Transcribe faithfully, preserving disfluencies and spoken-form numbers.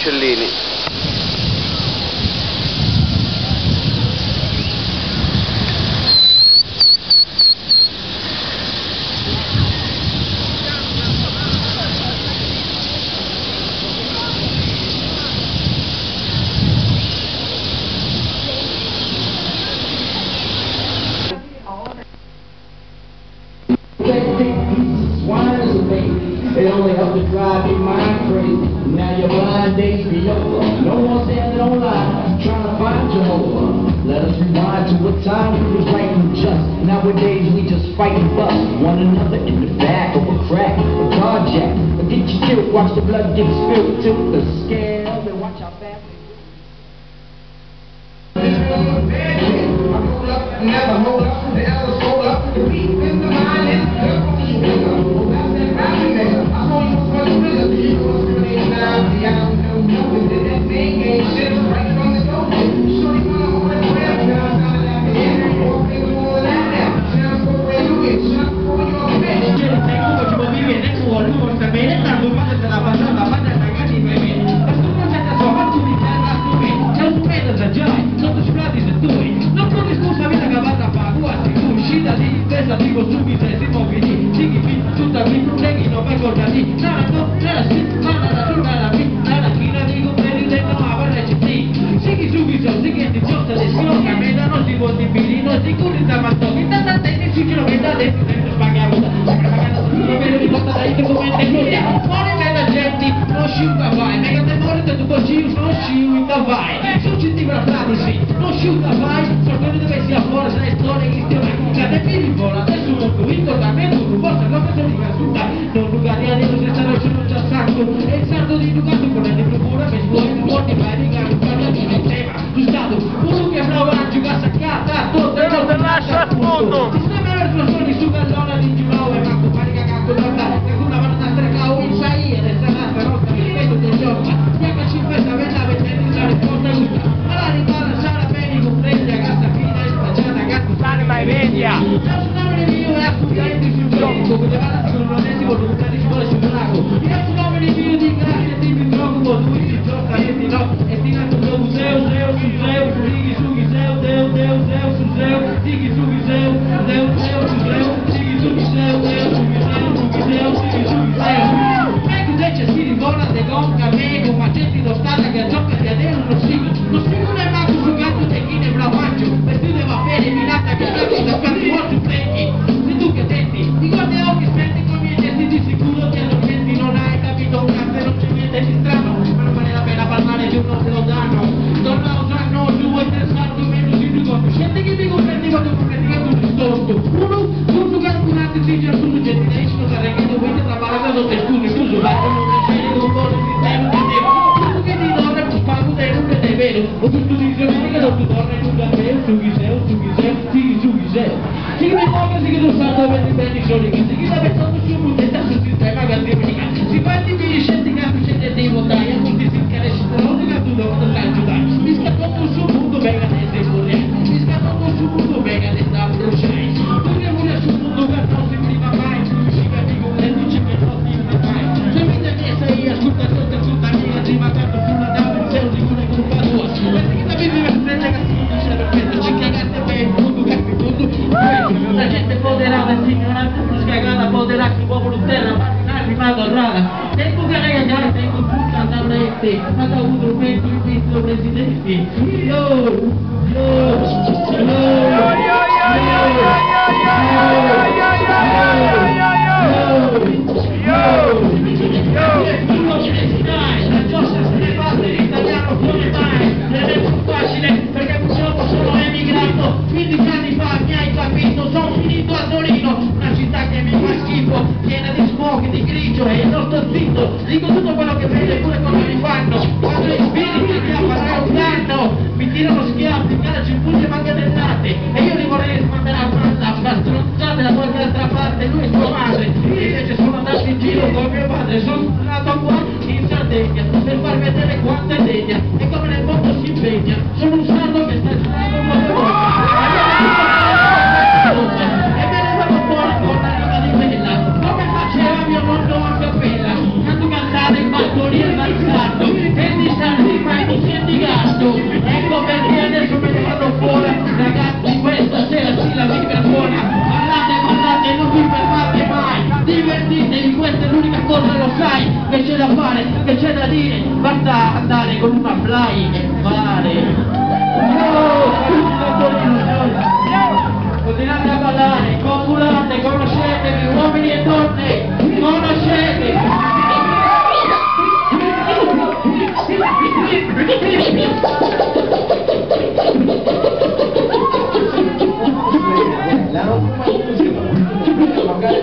uccellini. It only helped to drive your mind crazy. Now your blind days be over. No more standing online, trying to find Jehovah. Let us rewind to a time we was right and just. Nowadays we just fight and bust one another in the back of a crack, a carjack, or get you killed. Watch the blood get spilled till the scale. And watch how fast they go. Hold up, never hold up, the elders hold up. The beat in the mind is good. Non sciuta vai, sorprende dove sia fuori, sai storie che stiamo qui, cade piedi vola, adesso non tu, intornamento, tu forse non penso di casuta, non lugari a Dio senza non sono già sacco, e il sardo di Ducato con le procura, per fuori, morti, vai di gara, cambia di sistema, tu stato, uno che bravo a giocare saccata, tutto e non te lascia al fondo, sistema verso la sua di su gallona di Gimao e manco pari cagato, guarda, che una mano da strecao, in sai, ed è stata rotta, mi ripeto che gioca, bianca cinquanta, venta, ventenne, la risposta giusta, ma la ripara, sarà bene, comprende, a casa fina, e spacciata, gatto, anima e media, la tsunami mio è affidamento sul gioco, come vada sul monetico, lontani ci vuole sul lago, il tsunami mio di grazie, ti mi trovo, lui si gioca, e ti no, e ti nato il museo, zeo, su zeo, righi, su giseo, deo, deo, zeo, su zeo, dighi, su giseo, deo, zeo, su zeo, dighi, su giseo, deo, su giseo, su giseo, dighi, su giseo, ecco invece si rivola de gonca, mego, ma gente non stata che gioca di adero, non si, non si non è manco su gatto, te chi ne bravaggio, per tu deve avere minata che sta da quanti morti prendi, se tu che tenti, ti guardi a occhi spenti con i miei gesti di sicuro che non senti, non hai capito un cazzo, non c'è niente di strano, ma non vale la pena parlare di uno che lo danno, torna un giorno, due, tre, salto, meno, si dico, scendi che mi comprendi quando comprendi che tu ti storto, uno, un giocare con altri si già su, gente, non sarei che dovete trabalhare da te scusi, scusi, vai, non mi scegli con cose di tempo, di tempo, che ti do, non spago, te non è vero, o tu tu dici che non tu torni in un gambeo, su giseo, su giseo, sì, su giseo, sì che mi muove, sì che non sa dove ti prendi soli, sì che deve stato su un detta sul sistema gastrica, si fa di mi scendi capi, scendi di votare, a molti si caresci, non ti capi dove ti stai giudando, mi scappo sul suo mondo, venga te sei fuori, mi scappo sul mondo, venga te sta bruciai, tu che vuoi sul mondo che non si prima mai, tu si vedi con le dici che non ti mai, se mi devi sei ascolta tutte, ascolta mia, ti va tanto sulla dama, sei di una colpa tua, perché che ti vivi per te che si dice perfetto, ci cagate per il mondo, capi tutto, la gente poderata, ignorante, scagata, poderata, il popolo terra, marginali, madorrata, tempo che ragazzi, tempo tutta la tavolette, ma da avuto un mezzo il visto presidente, yo, yo, quindici anni fa mi hai capito, sono finito a Torino, una città che mi fa schifo, piena di smog, di grigio e non sto zitto, dico tutto quello che vedo e pure come mi fanno, quando i spiriti mi apparato un danno, mi tirano schiaffi, calci, pugni e manganellate, e io li vorrei mandare a casa, ma stronzate da qualche altra parte, lui e sua madre, invece sono andato in giro con mio padre, sono andato qua in Sardegna, per far vedere quanto è degna, e come nel mondo si impegna, sono un sardo che sta girando un po' di volte. E me ne vado fuori con la riga di bella, come faceva mio nonno a cappella, tanto cantare in balconia e il sardo, e mi che c'è da dire, basta andare con una fly e fare. Continuate a ballare, copulate, conoscetevi, uomini e donne, conoscetevi!